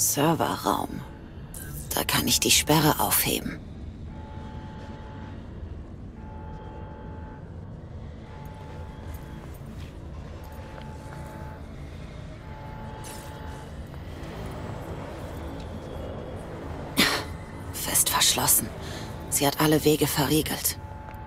Serverraum. Da kann ich die Sperre aufheben. Fest verschlossen. Sie hat alle Wege verriegelt.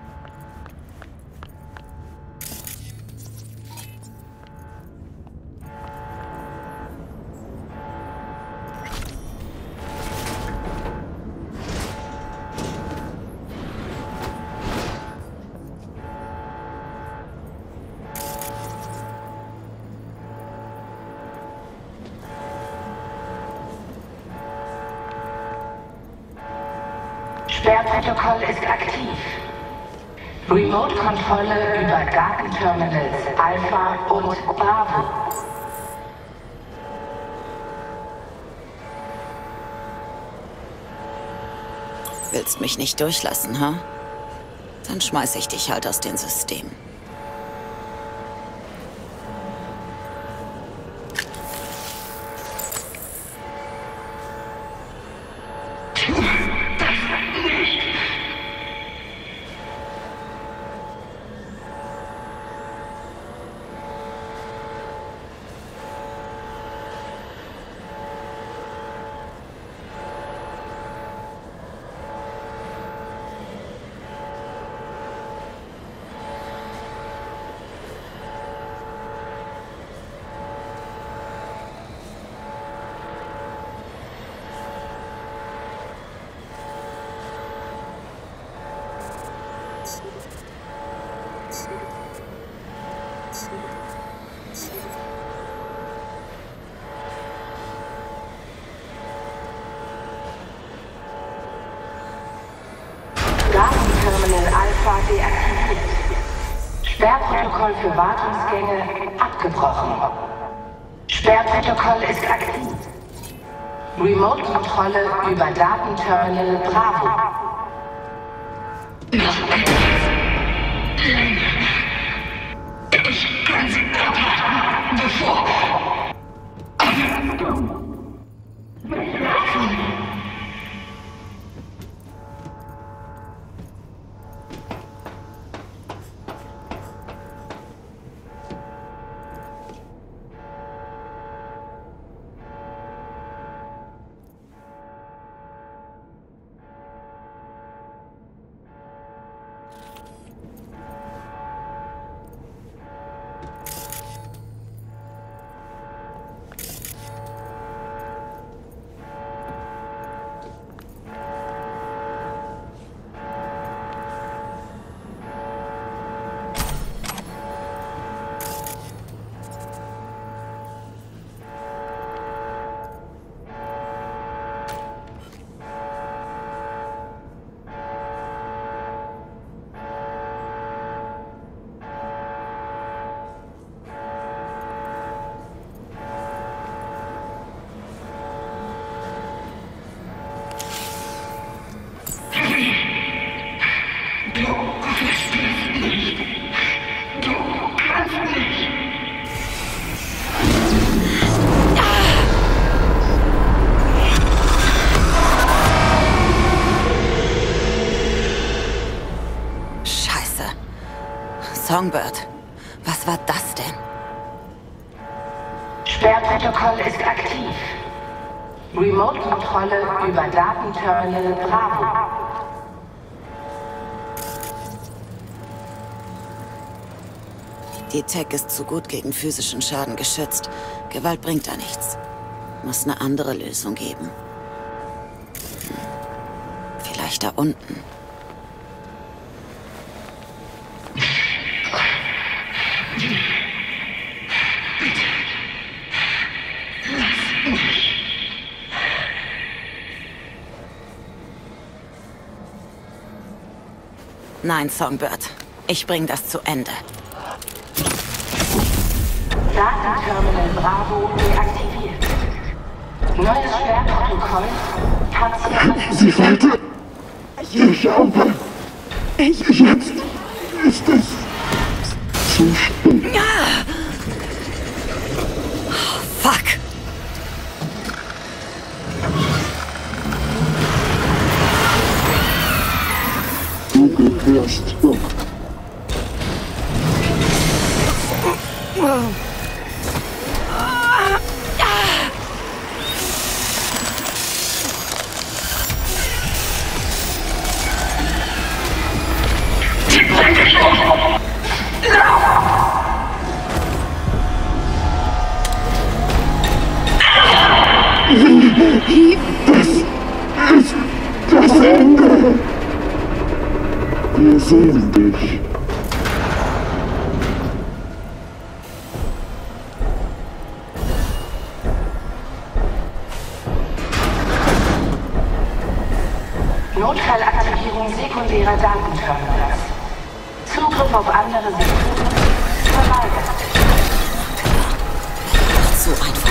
Sperrprotokoll ist aktiv. Remote-Kontrolle über Datenterminals Alpha und Bravo. Willst mich nicht durchlassen, ha? Dann schmeiß ich dich halt aus dem System. Datenterminal Alpha deaktiviert. Sperrprotokoll für Wartungsgänge abgebrochen. Sperrprotokoll ist aktiv. Remote-Kontrolle über Datenterminal Bravo. Ich kann sie abhalten, bevor... Songbird, was war das denn? Sperrprotokoll ist aktiv. Remote-Kontrolle über Datenterminal Bravo. Die Tech ist zu gut gegen physischen Schaden geschützt. Gewalt bringt da nichts. Muss eine andere Lösung geben. Vielleicht da unten. Nein, Songbird. Ich bring das zu Ende. Datenterminal Bravo deaktiviert. Neues Sperrprotokoll. Sie wollte... Ich glaube... Jetzt ist es... zu spät. Oh, fuck. wirst du. Das ist das Ende. Wir sehen dich. Notfallaktivierung sekundärer Datenterminals. Zugriff auf andere Systeme verweigert. So einfach.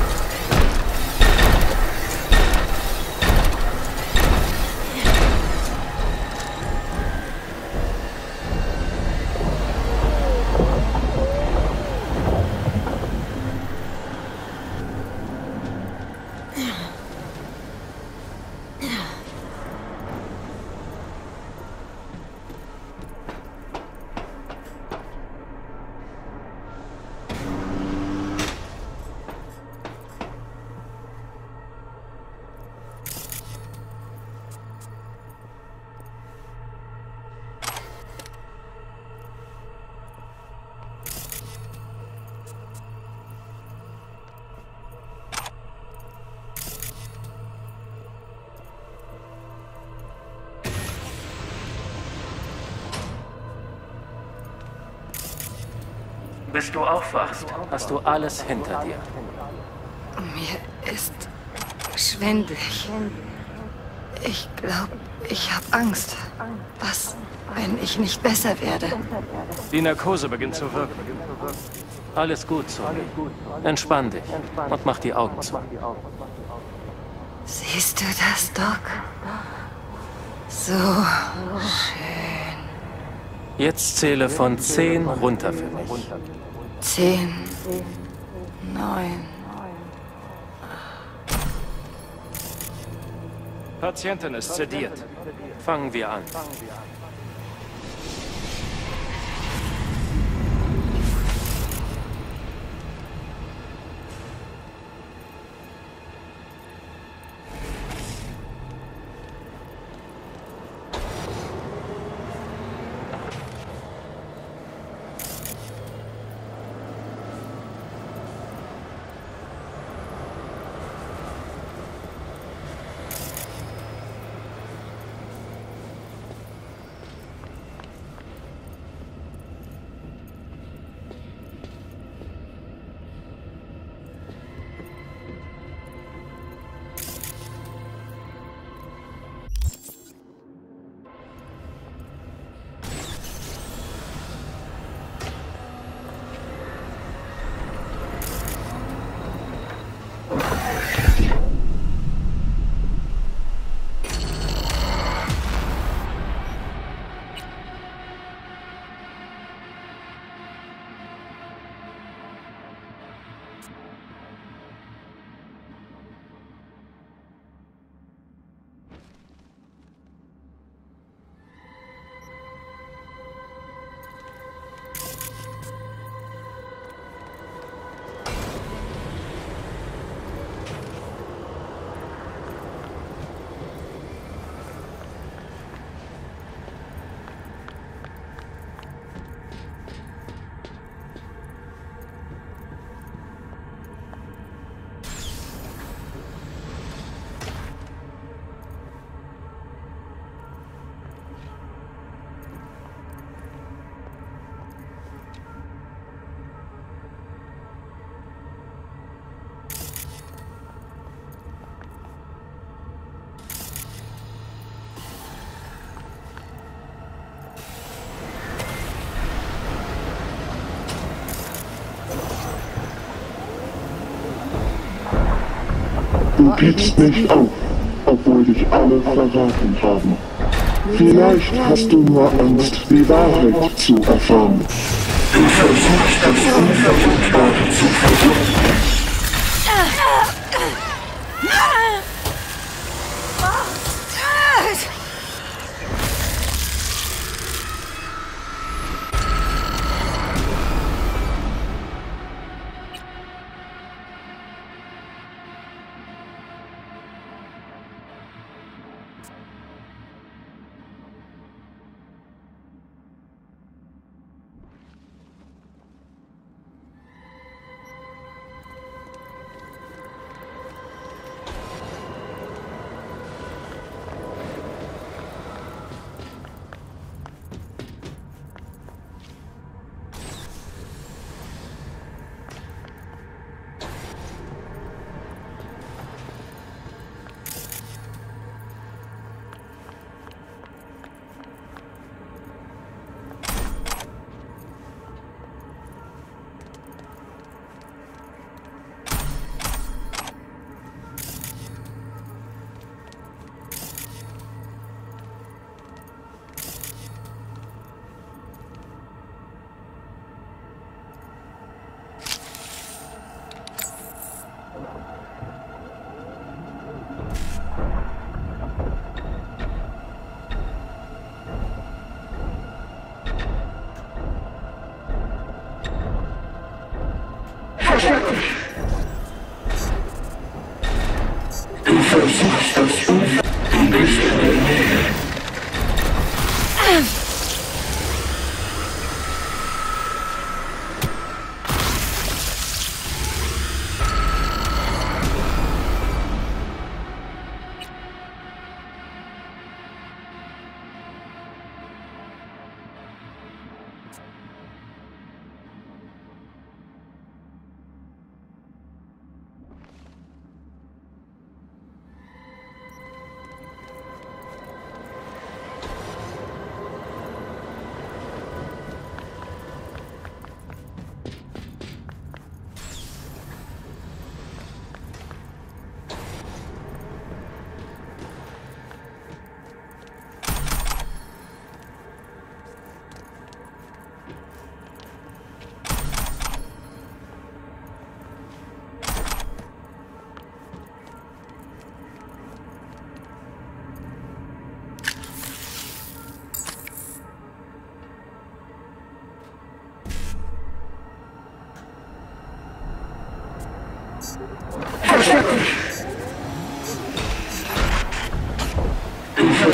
Bis du aufwachst, hast du alles hinter dir. Mir ist schwindelig. Ich glaube, ich habe Angst. Was, wenn ich nicht besser werde? Die Narkose beginnt zu wirken. Alles gut, Soli. Entspann dich und mach die Augen zu. Siehst du das, Doc? So schön. Jetzt zähle von 10 runter für mich. 10, 9. Patientin ist sediert. Fangen wir an. Du gibst nicht auf, obwohl dich alle verraten haben. Vielleicht hast du nur Angst, die Wahrheit zu erfahren. Du versuchst das Unverwundbare zu verwunden.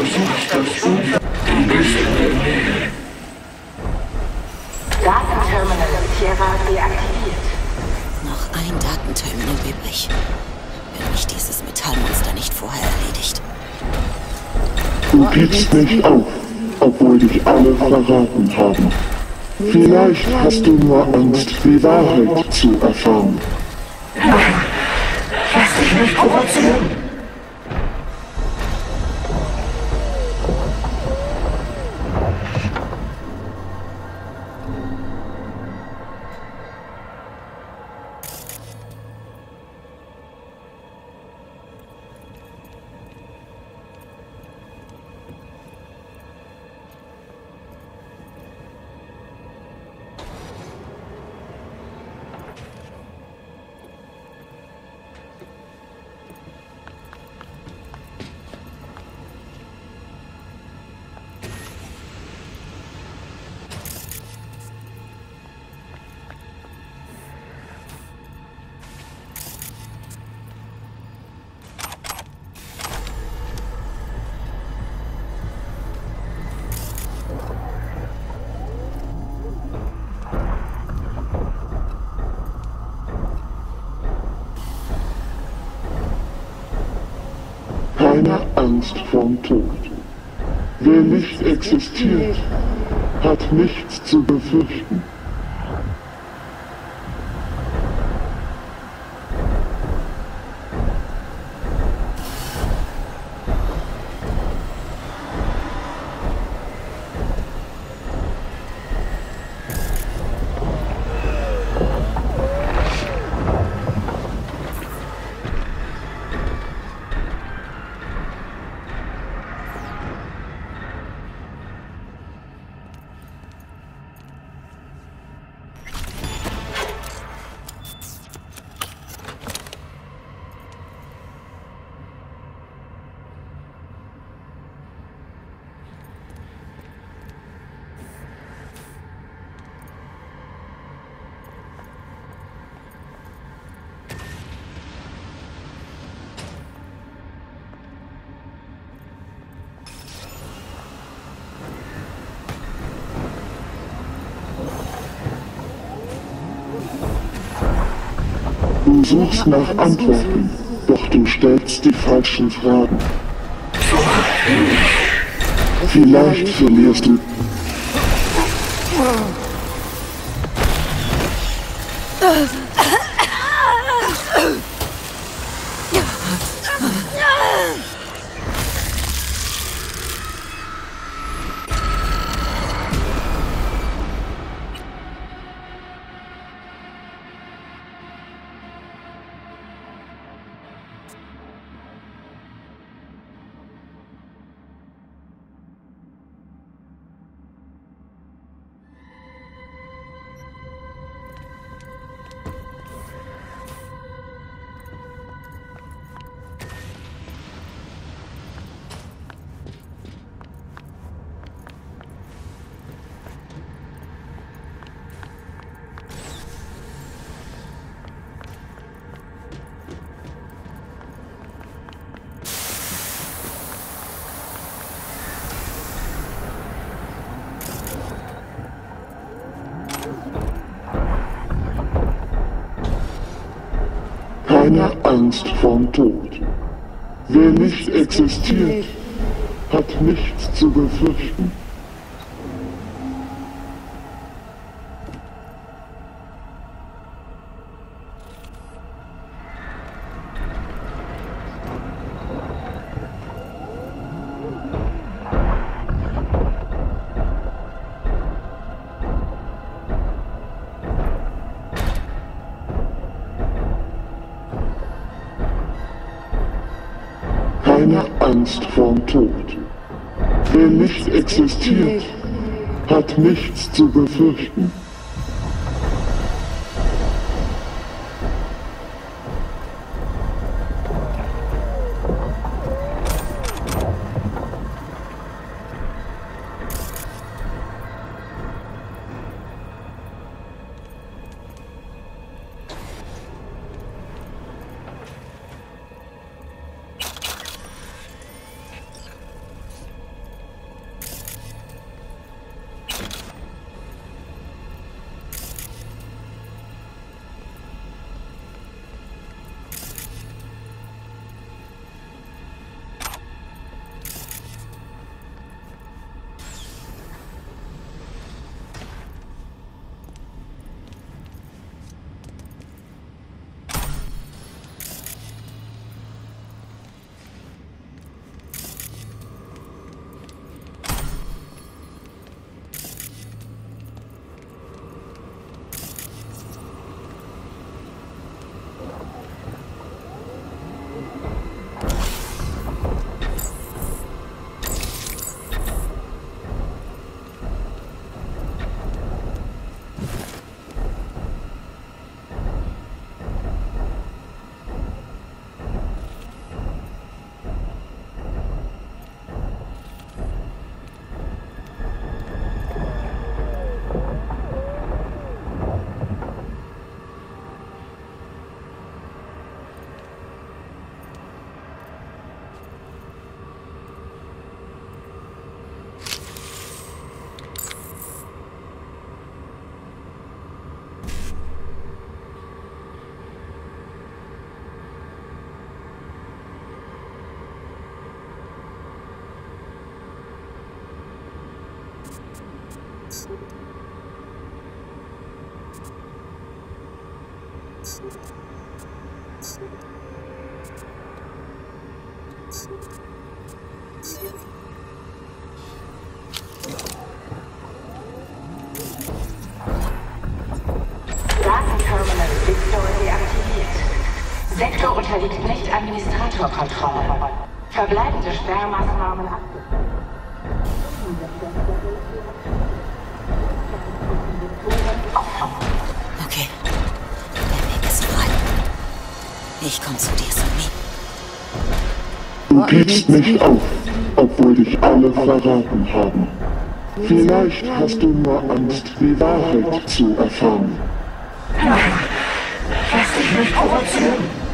Datenterminal Sierra deaktiviert. Noch ein Datenterminal übrig. Wenn mich dieses Metallmonster nicht vorher erledigt. Du gibst nicht auf, obwohl dich alle verraten haben. Vielleicht hast du nur Angst, die Wahrheit zu erfahren. Lass dich nicht provozieren. Keine Angst vorm Tod. Wer nicht existiert, hat nichts zu befürchten. Du suchst nach Antworten, doch du stellst die falschen Fragen. Vielleicht verlierst du. Keine Angst vorm Tod. Wer nicht existiert, hat nichts zu befürchten. Keine Angst vorm Tod. Wer nicht existiert, hat nichts zu befürchten. Datenterminal Victor deaktiviert. Sektor unterliegt nicht Administratorkontrolle. Verbleibende Sperrmaßnahmen Okay. Der Weg ist frei. Ich komme zu dir, Sumi. Du gibst nicht auf, obwohl dich alle verraten haben. Vielleicht hast du nur Angst, die Wahrheit zu erfahren. Lass dich nicht provozieren.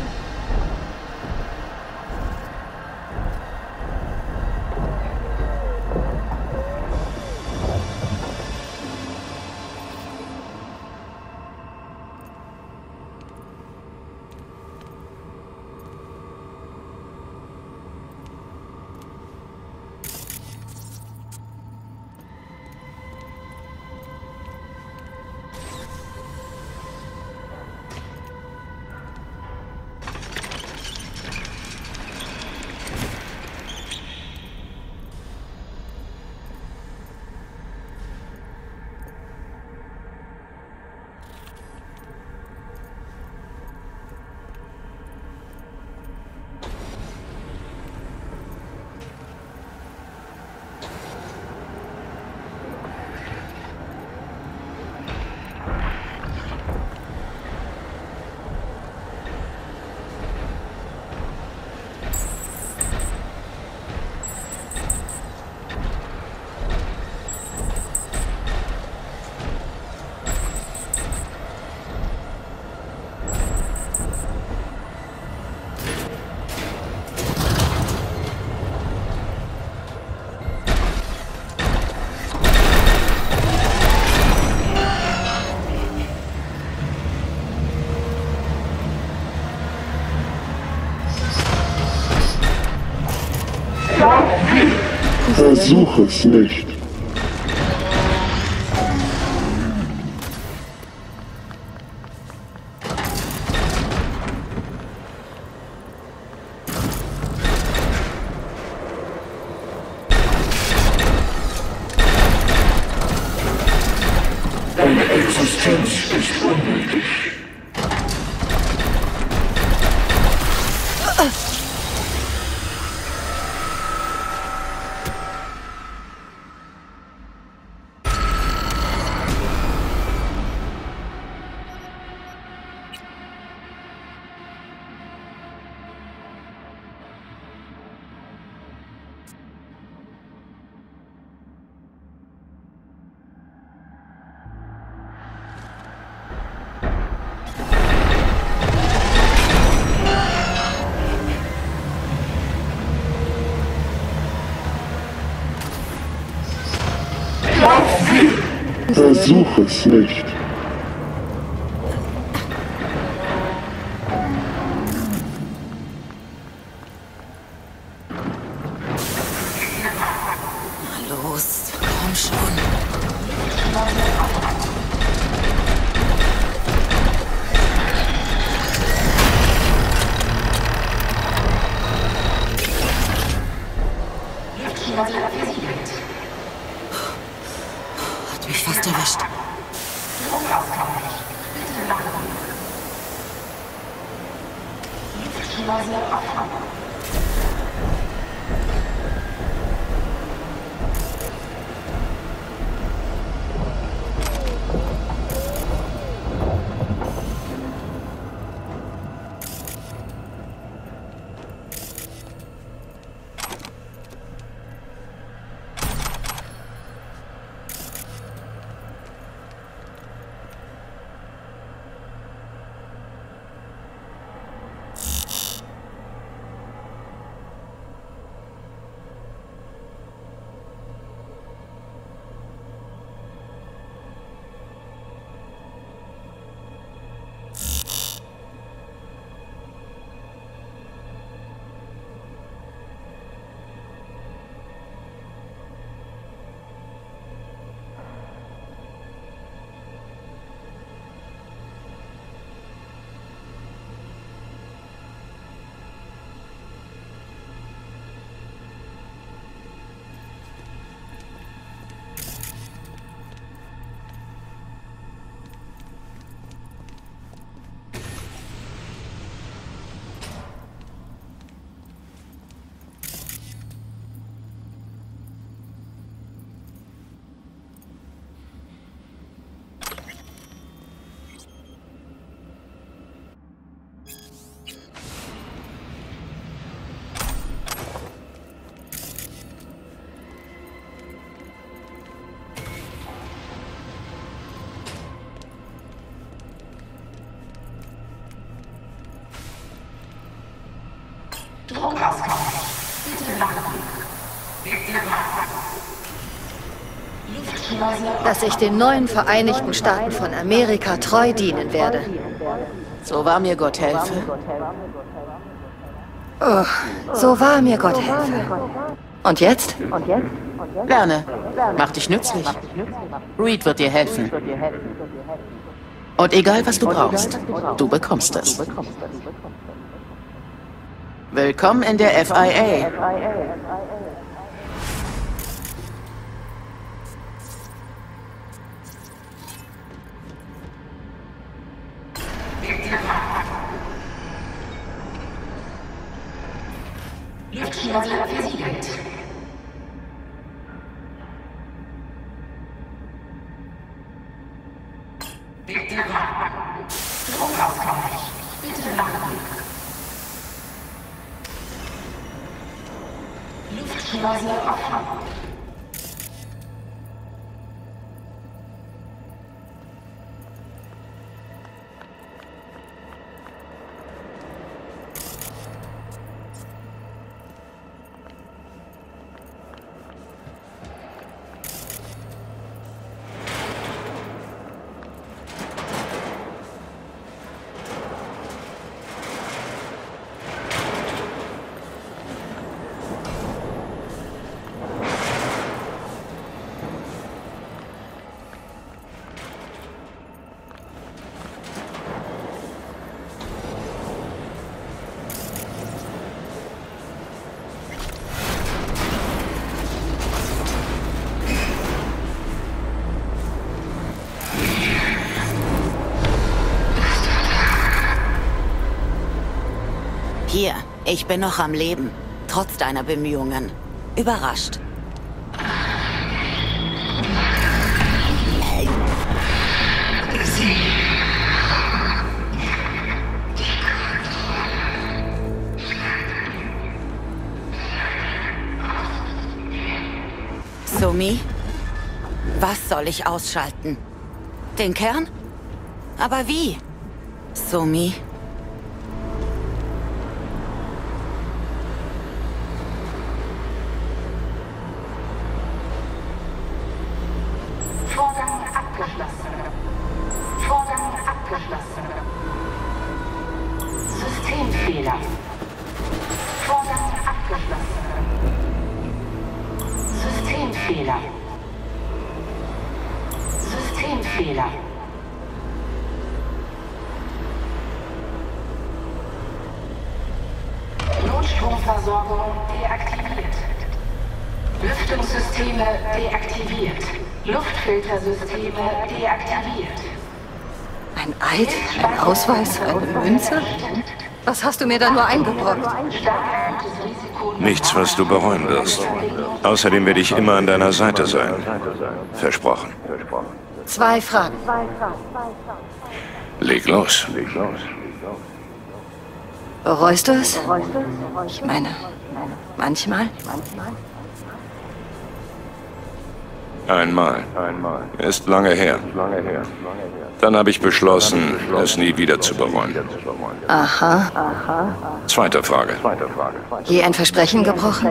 Versuch es nicht. Deine Existenz ist unnötig. Versuch es nicht. Na los, komm schon. Hat mich fast erwischt. dass ich den neuen Vereinigten Staaten von Amerika treu dienen werde. So wahr mir Gott helfe. Oh, so wahr mir Gott helfe. Und jetzt? Lerne. Mach dich nützlich. Reed wird dir helfen. Und egal, was du brauchst, du bekommst es. Willkommen in der FIA. Luftschleuse offen. Hier, ich bin noch am Leben, trotz deiner Bemühungen. Überrascht. Sumi? Was soll ich ausschalten? Den Kern? Aber wie? Sumi? Vorgang abgeschlossen. Vorgang abgeschlossen. Systemfehler. Vorgang abgeschlossen. Systemfehler. Systemfehler. Notstromversorgung deaktiviert. Lüftungssysteme deaktiviert. Luftfiltersysteme deaktiviert. Ein Eid? Ein Ausweis? Eine Münze? Was hast du mir da nur eingebrockt? Nichts, was du bereuen wirst. Außerdem werde ich immer an deiner Seite sein. Versprochen. 2 Fragen. Leg los. Bereust du es? Ich meine, manchmal? Einmal. Ist lange her. Dann habe ich beschlossen, es nie wieder zu bereuen. Aha. Zweite Frage. Je ein Versprechen gebrochen?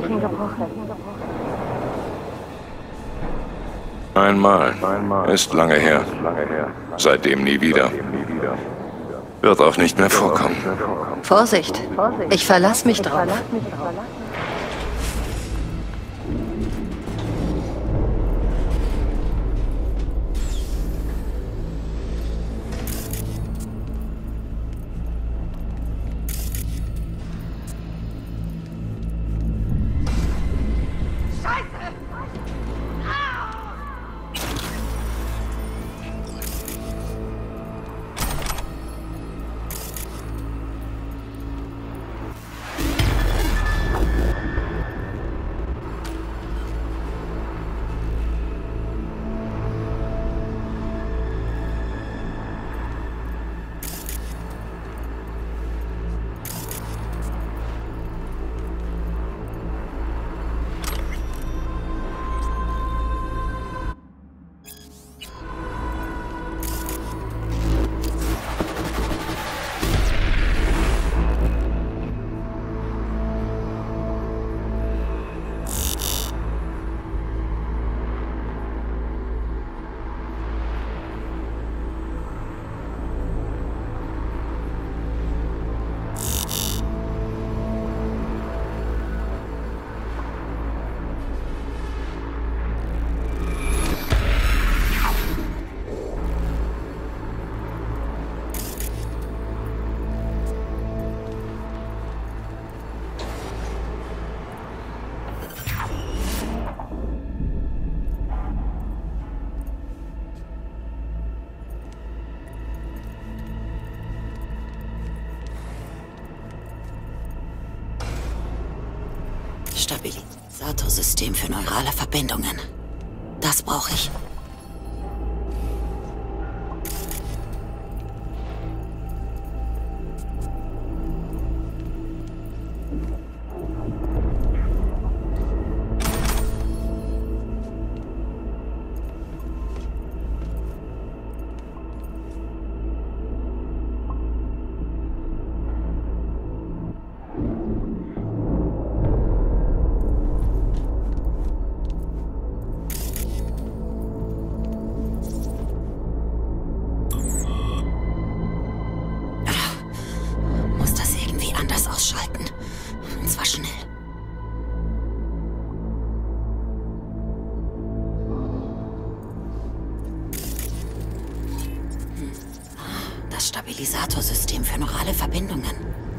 Einmal. Ist lange her. Seitdem nie wieder. Wird auch nicht mehr vorkommen. Vorsicht. Ich verlass mich drauf. Stabilisatorsystem für neurale Verbindungen. Das brauche ich. Stabilisatorsystem für neurale Verbindungen.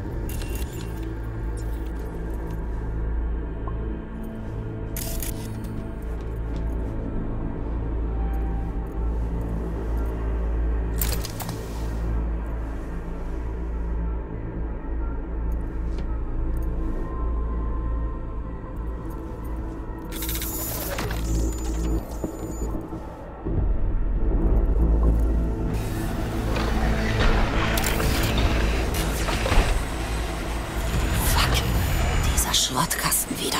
Schrottkasten wieder.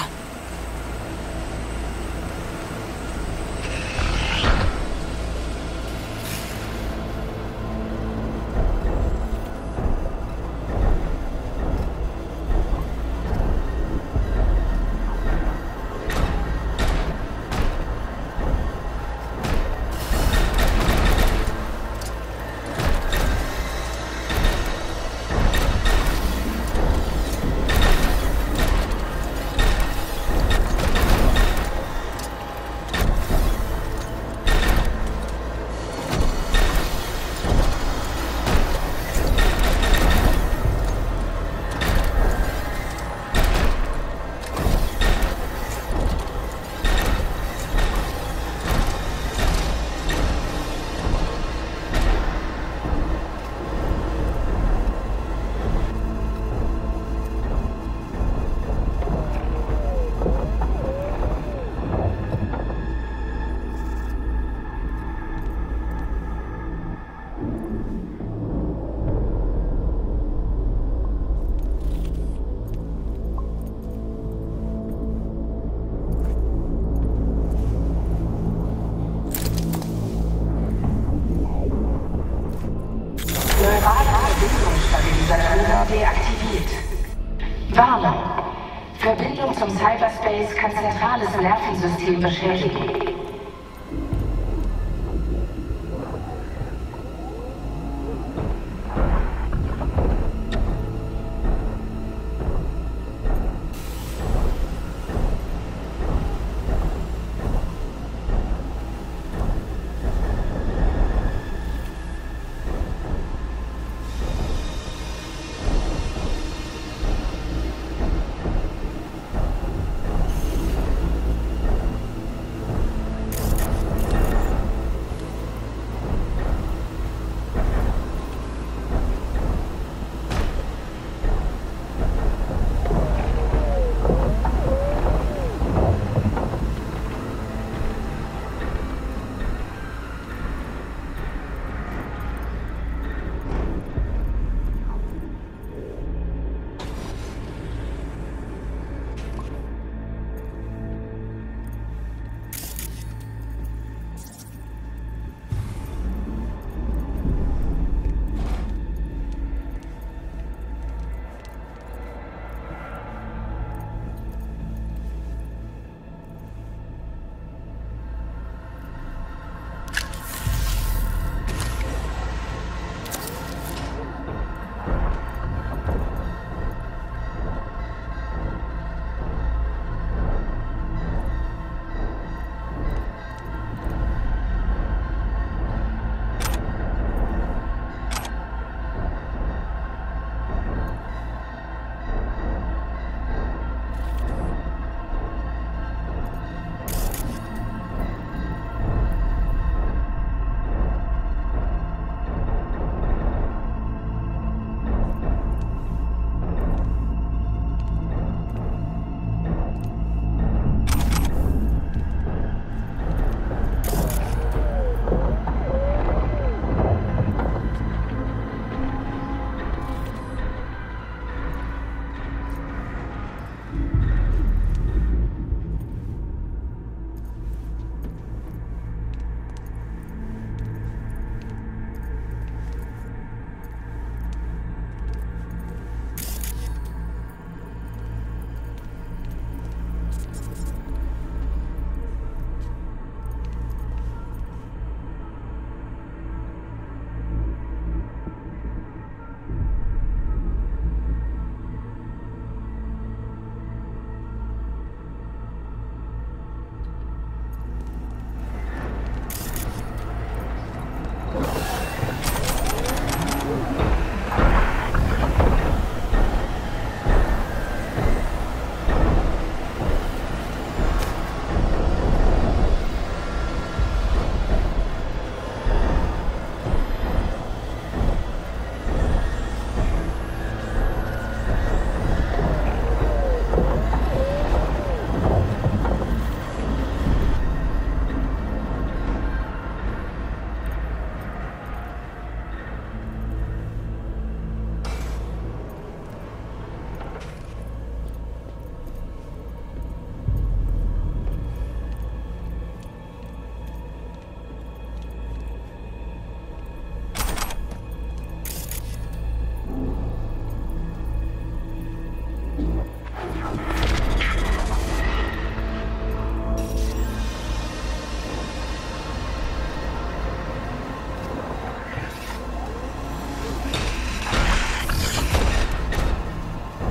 Deaktiviert. Warnung. Verbindung zum Cyberspace kann zentrales Nervensystem beschädigen.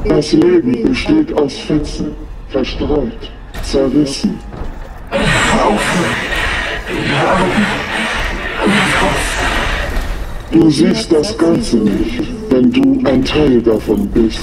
Das Leben besteht aus Fetzen, verstreut, zerrissen. Du siehst das Ganze nicht, wenn du ein Teil davon bist.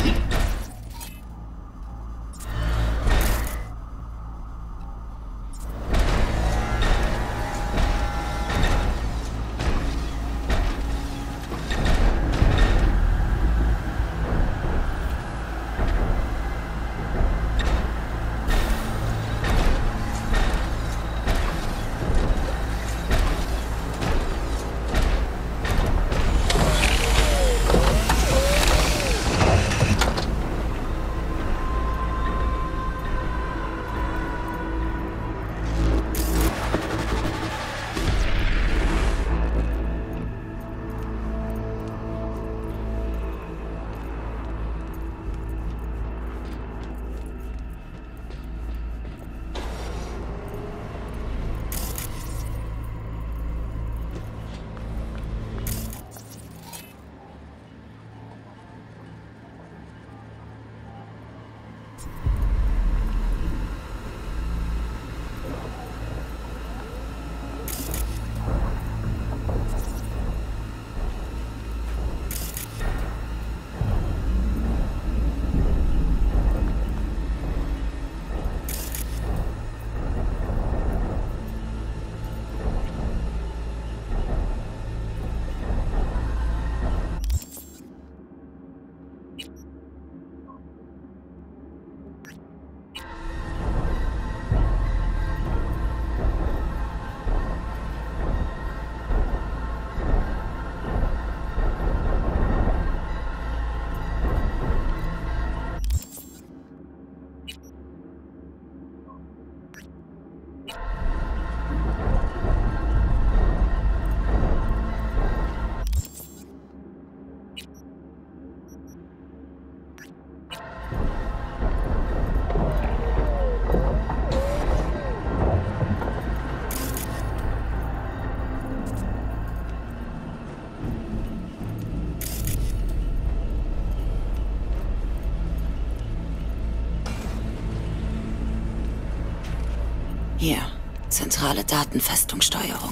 Hier, zentrale Datenfestungssteuerung.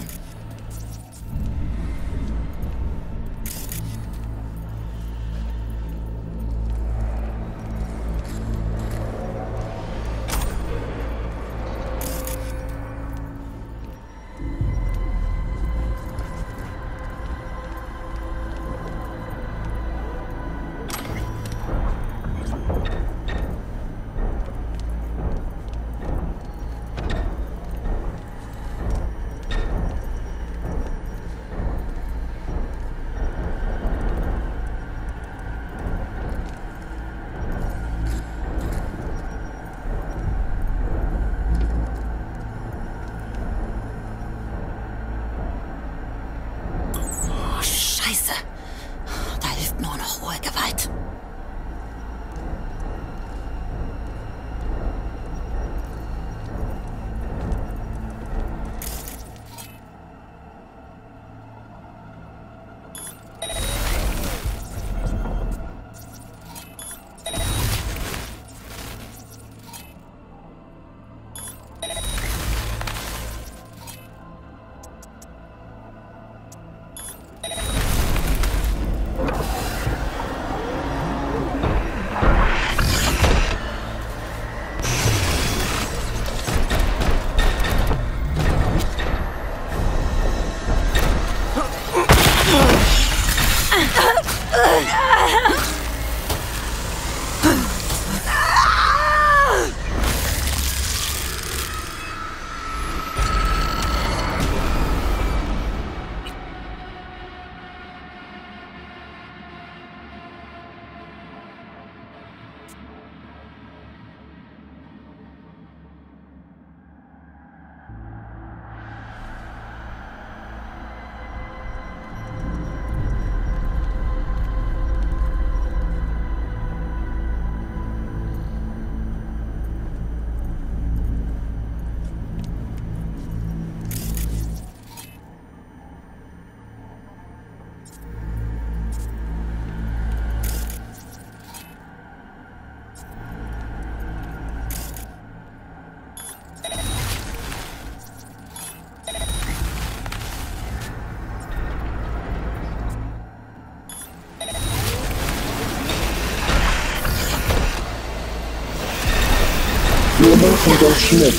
machen das schnell.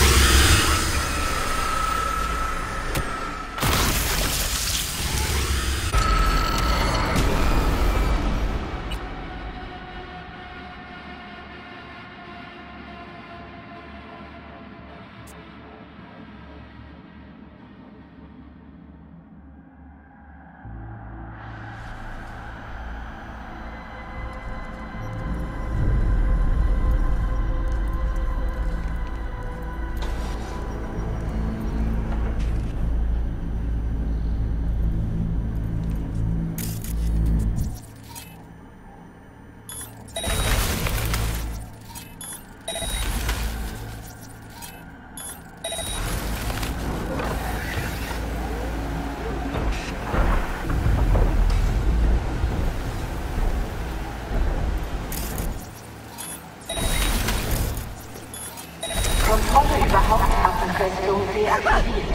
Kontrolle über Hauptwaffenfestung deaktiviert.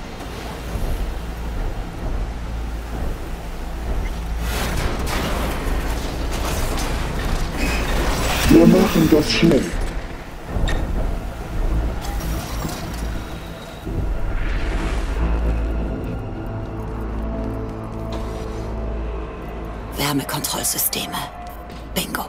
Wir machen das schnell. Wärmekontrollsysteme. Bingo.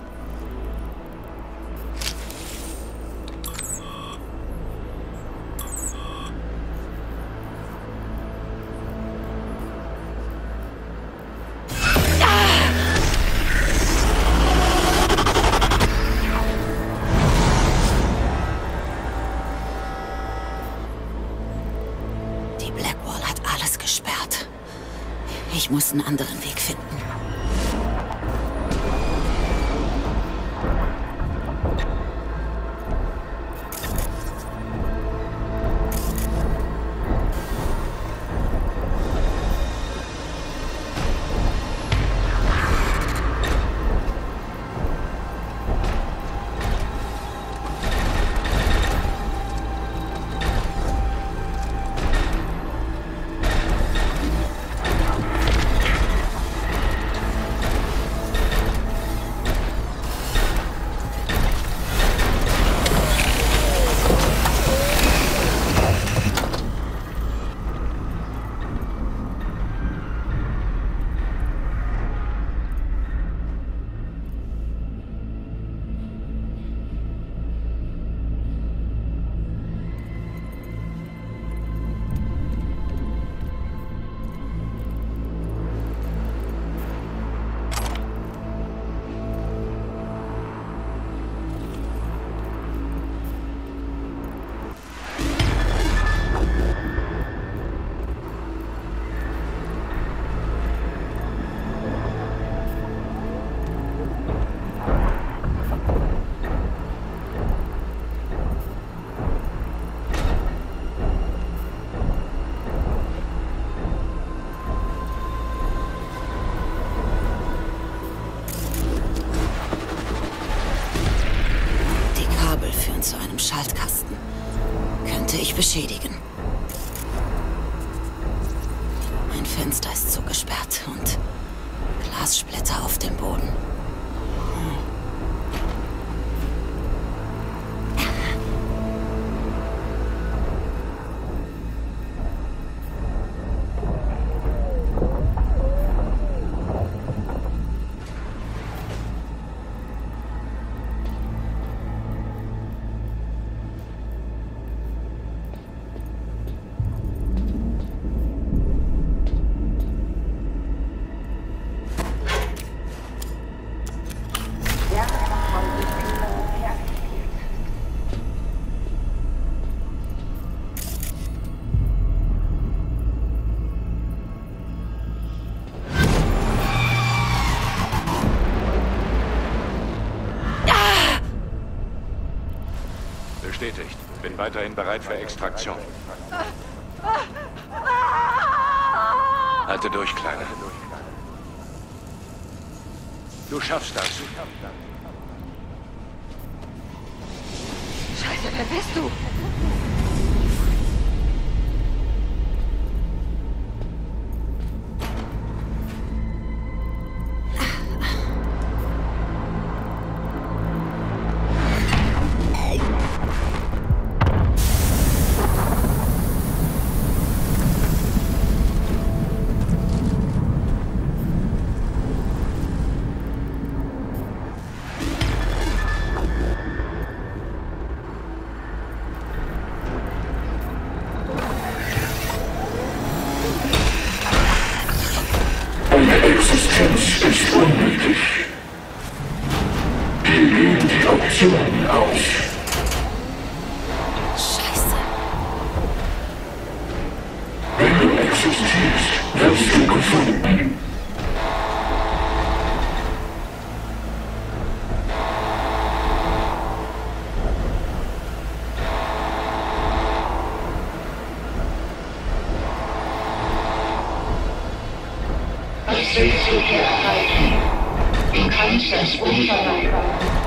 Ich muss einen anderen Weg finden. Zu einem Schaltkasten. Könnte ich beschädigen. Ein Fenster ist zugesperrt und Glassplitter auf dem Boden. Bestätigt. Bin weiterhin bereit für Extraktion. Halte durch, Kleine. Du schaffst das. Scheiße, wer bist du? Munition aus. Scheiße. Wenn du existierst, wirst du gefunden. Was willst du hier erreichen? Du kannst es umverwandeln.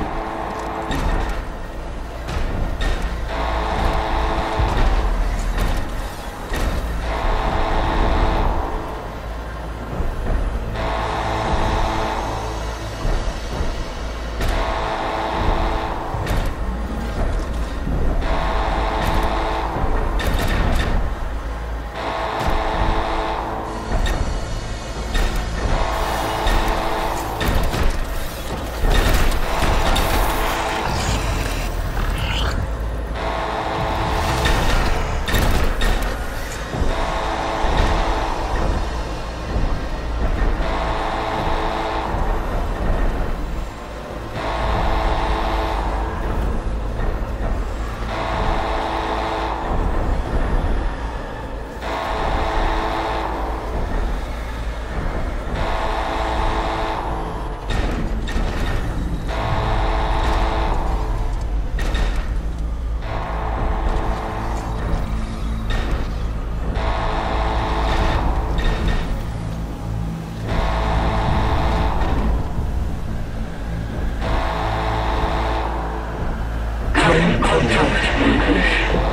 Kein Kontakt möglich.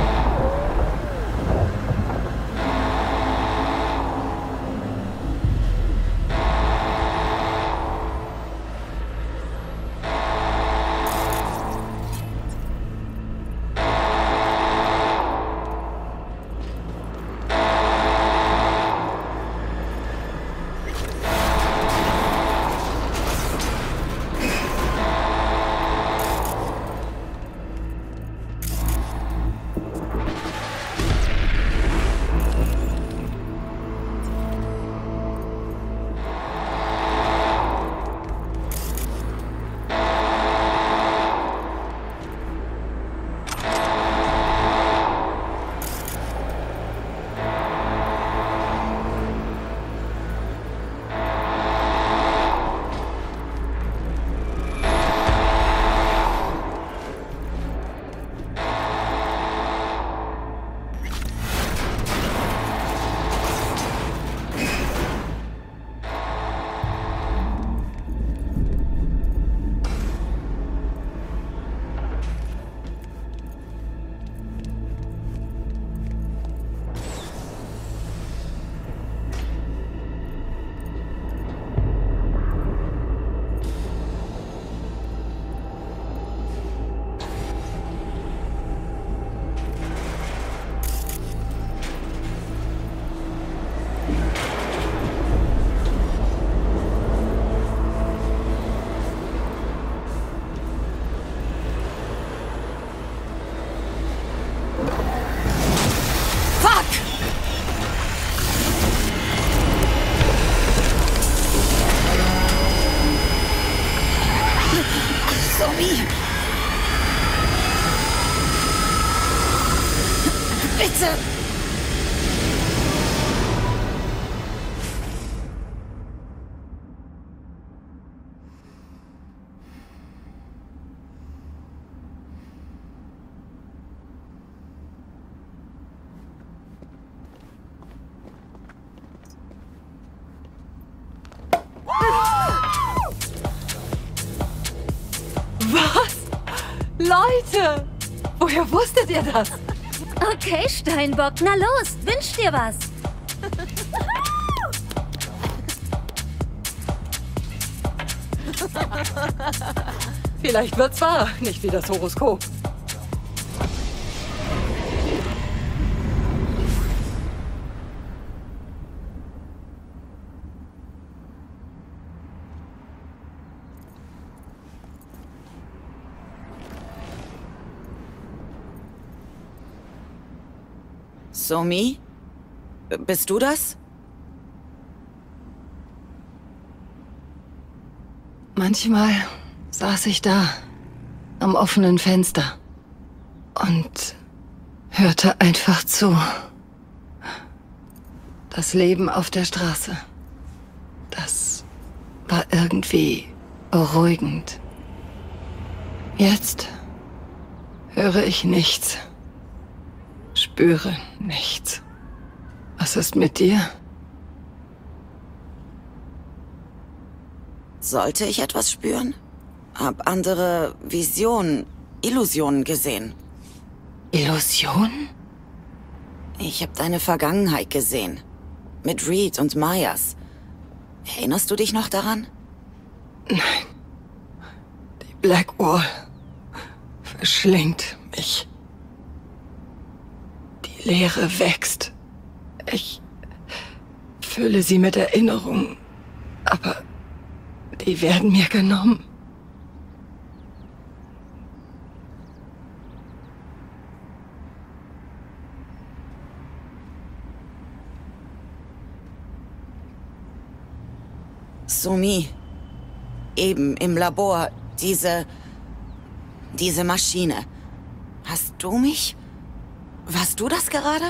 Zombie! Bitte! Was? Leute! Woher wusstet ihr das? Okay, Steinbock, na los, wünsch dir was. Vielleicht wird's wahr, nicht wie das Horoskop. Somi? Bist du das? Manchmal saß ich da, am offenen Fenster und hörte einfach zu. Das Leben auf der Straße, das war irgendwie beruhigend. Jetzt höre ich nichts, spüre nichts. Was ist mit dir? Sollte ich etwas spüren? Hab andere Visionen, Illusionen gesehen. Illusionen? Ich hab deine Vergangenheit gesehen. Mit Reed und Myers. Erinnerst du dich noch daran? Nein. Die Black Wall verschlingt mich. Die Leere wächst. Ich fülle sie mit Erinnerungen, aber die werden mir genommen. Sumi, eben im Labor, diese Maschine. Hast du mich? Warst du das gerade?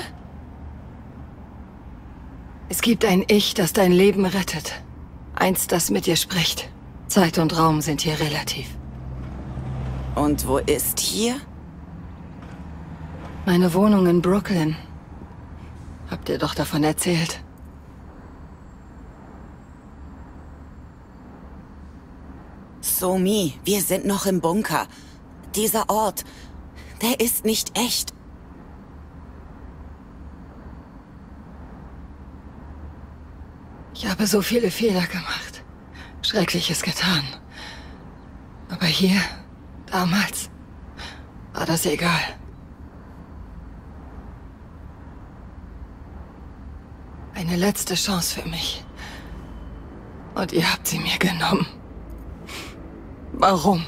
Es gibt ein Ich, das dein Leben rettet. Eins, das mit dir spricht. Zeit und Raum sind hier relativ. Und wo ist hier? Meine Wohnung in Brooklyn. Habt ihr doch davon erzählt. Sumi, wir sind noch im Bunker. Dieser Ort, der ist nicht echt. Ich habe so viele Fehler gemacht. Schreckliches getan. Aber hier, damals, war das egal. Eine letzte Chance für mich. Und ihr habt sie mir genommen. Warum?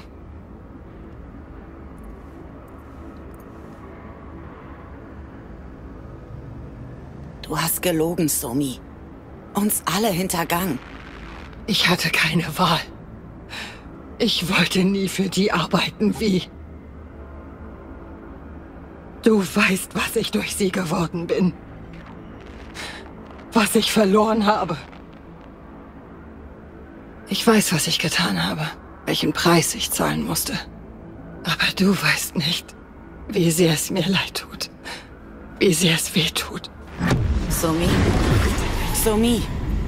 Du hast gelogen, Sumi. Uns alle hintergangen. Ich hatte keine Wahl. Ich wollte nie für die arbeiten wie... Du weißt, was ich durch sie geworden bin. Was ich verloren habe. Ich weiß, was ich getan habe. Welchen Preis ich zahlen musste. Aber du weißt nicht, wie sehr es mir leid tut. Wie sehr es weh tut. Sumi. Sumi.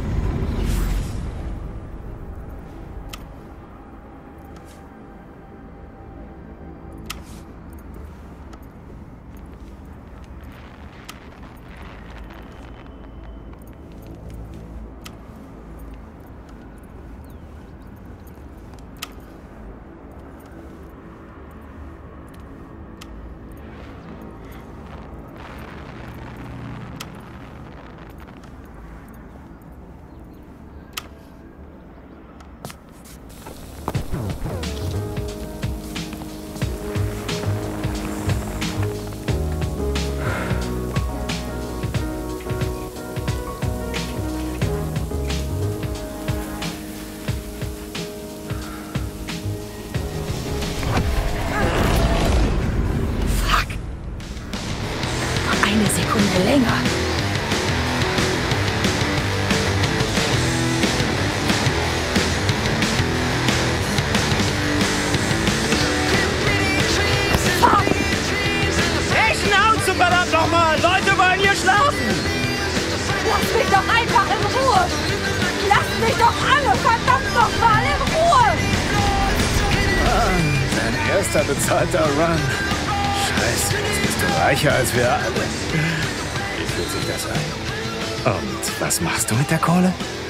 Länger. Hey, Schnauze, verdammt nochmal! Leute wollen hier schlafen! Lass mich doch einfach in Ruhe! Lasst mich doch alle verdammt nochmal in Ruhe! Dein erster bezahlter Run. Scheiße, jetzt bist du reicher als wir alle. Wie fühlt sich das an? Und was machst du mit der Kohle?